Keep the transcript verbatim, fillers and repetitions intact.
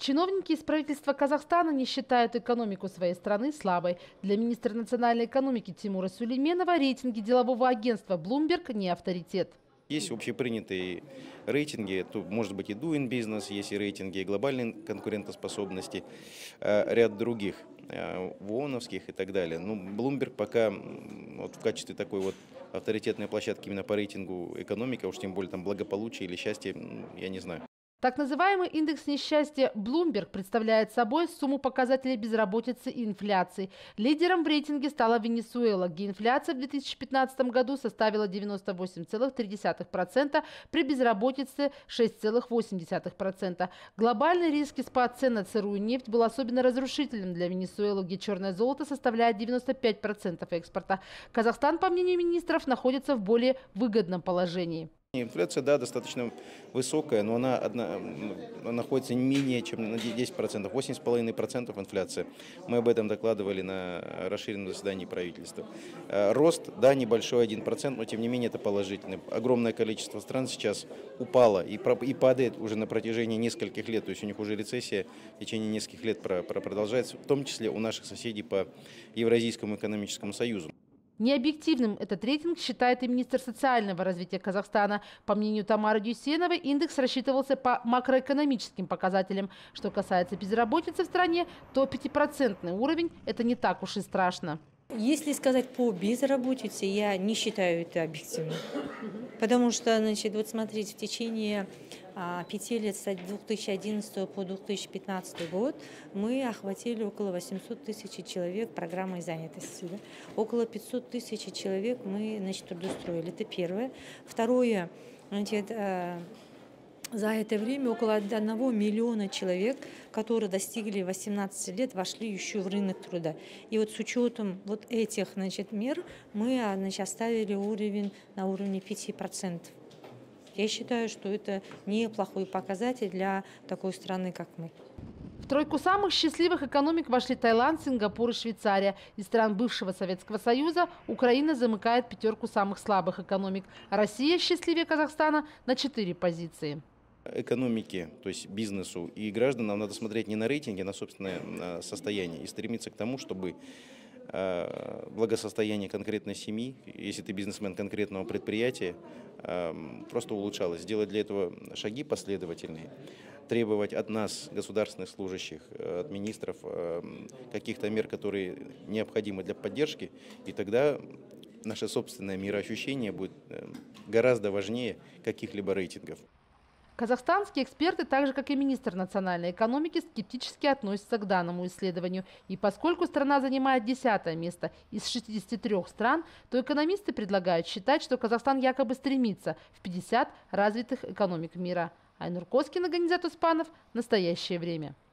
Чиновники из правительства Казахстана не считают экономику своей страны слабой. Для министра национальной экономики Тимура Сулейменова рейтинги делового агентства Bloomberg не авторитет. Есть общепринятые рейтинги, тут может быть и Doing Business, есть и рейтинги глобальной конкурентоспособности, ряд других, ВООНовских и так далее. Ну, Bloomberg пока вот в качестве такой вот авторитетной площадки именно по рейтингу экономики, уж тем более там благополучия или счастья, я не знаю. Так называемый индекс несчастья Bloomberg представляет собой сумму показателей безработицы и инфляции. Лидером в рейтинге стала Венесуэла, где инфляция в две тысячи пятнадцатом году составила девяносто восемь целых три десятых процента, при безработице шесть целых восемь десятых процента. Глобальный резкий спад цен на сырую нефть был особенно разрушительным для Венесуэлы, где черное золото составляет девяносто пять процентов экспорта. Казахстан, по мнению министров, находится в более выгодном положении. Инфляция, да, достаточно высокая, но она, одна, она находится не менее чем на десять процентов, восемь целых пять десятых процента инфляция. Мы об этом докладывали на расширенном заседании правительства. Рост, да, небольшой, один процент, но тем не менее это положительно. Огромное количество стран сейчас упало и, и падает уже на протяжении нескольких лет, то есть у них уже рецессия в течение нескольких лет продолжается, в том числе у наших соседей по Евразийскому экономическому союзу. Необъективным этот рейтинг считает и министр социального развития Казахстана. По мнению Тамары Дюйсеновой, индекс рассчитывался по макроэкономическим показателям. Что касается безработицы в стране, то пятипроцентный уровень – это не так уж и страшно. Если сказать по безработице, я не считаю это объективным. Потому что, значит, вот смотрите, в течение а, пяти лет с две тысячи одиннадцатого по две тысячи пятнадцатый год мы охватили около восьмисот тысяч человек программой занятости. Да? Около пятисот тысяч человек мы, значит, трудоустроили. Это первое. Второе, значит, а, за это время около одного миллиона человек, которые достигли восемнадцати лет, вошли еще в рынок труда. И вот с учетом вот этих, значит, мер мы, значит, оставили уровень на уровне пяти процентов. Я считаю, что это неплохой показатель для такой страны, как мы. В тройку самых счастливых экономик вошли Таиланд, Сингапур и Швейцария. Из стран бывшего Советского Союза Украина замыкает пятерку самых слабых экономик. Россия счастливее Казахстана на четыре позиции. Экономике, то есть бизнесу и гражданам надо смотреть не на рейтинги, а на собственное состояние и стремиться к тому, чтобы благосостояние конкретной семьи, если ты бизнесмен конкретного предприятия, просто улучшалось. Сделать для этого шаги последовательные, требовать от нас, государственных служащих, от министров, каких-то мер, которые необходимы для поддержки, и тогда наше собственное мироощущение будет гораздо важнее каких-либо рейтингов. Казахстанские эксперты, так же как и министр национальной экономики, скептически относятся к данному исследованию. И поскольку страна занимает десятое место из шестидесяти трёх стран, то экономисты предлагают считать, что Казахстан якобы стремится в пятьдесят развитых экономик мира. Айнур Коскин, Ганизат Успанов. Настоящее время.